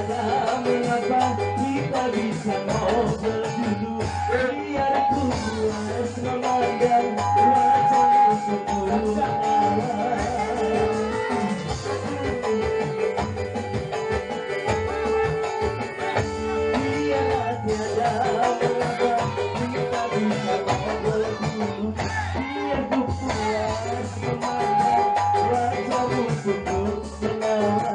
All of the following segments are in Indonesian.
tiada mengapa kita bisa ngobrol dulu. Biar ku puas memandang wajahmu sempurna. Biar tiada mengapa kita bisa ngobrol dulu. Biar ku puas memandang wajahmu sempurna.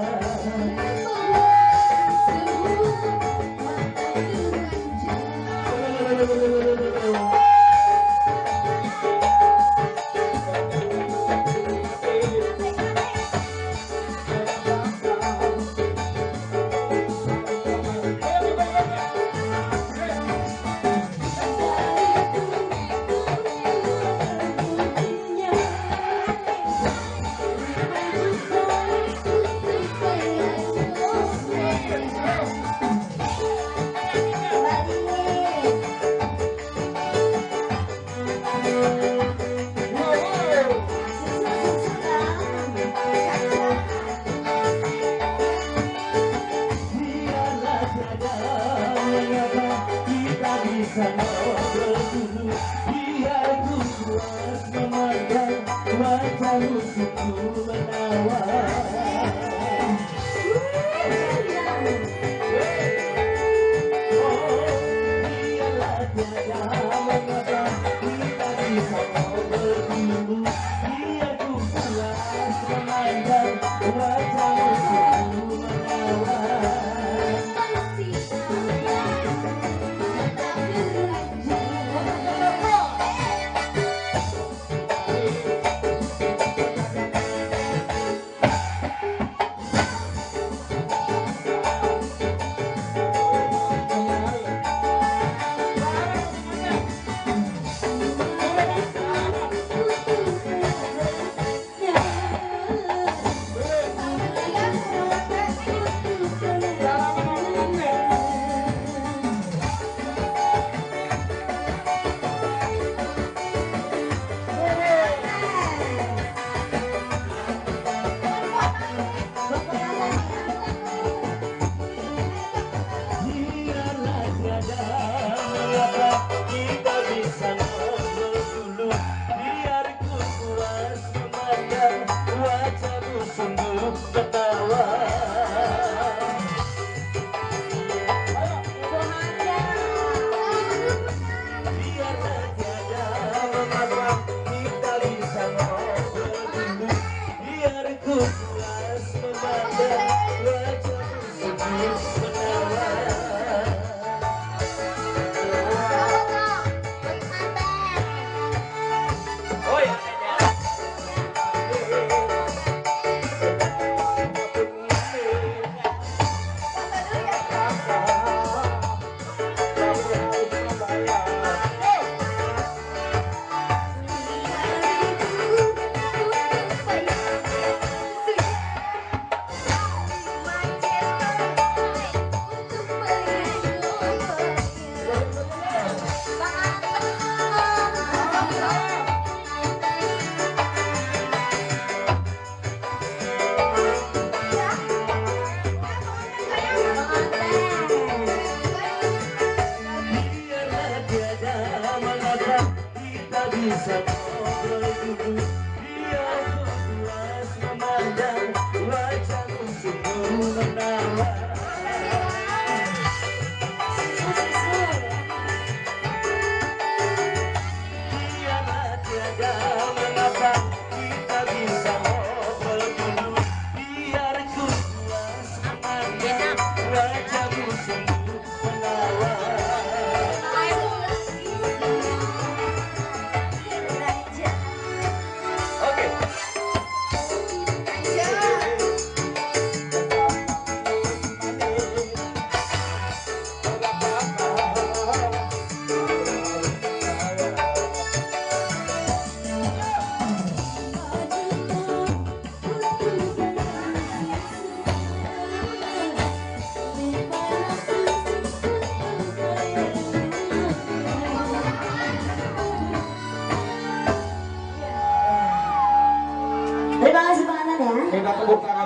Bisa ngobrol dulu, biar ku puas memandang wajahmu sungguh menawan. Oh, biarlah tiada mengapa kita bisa ngobrol dulu, biar ku puas memandang wajahmu sungguh menawan. Kita bisa ngobrol dulu, biar ku puas memandang wajahmu sungguh menawan. Biarlah tiada mengapa kita bisa ngobrol dulu, biar ku puas memandang wajahmu sungguh menawan. Bisa ngobrol dulu, biar ku puas memandang wajahmu sungguh menawan. Biarlah tiada mengapa kita bisa ngobrol dulu, biar ku puas memandang wajahmu sungguh menawan. Terima kasih Pak Anan ya. Kita tepuk tangan.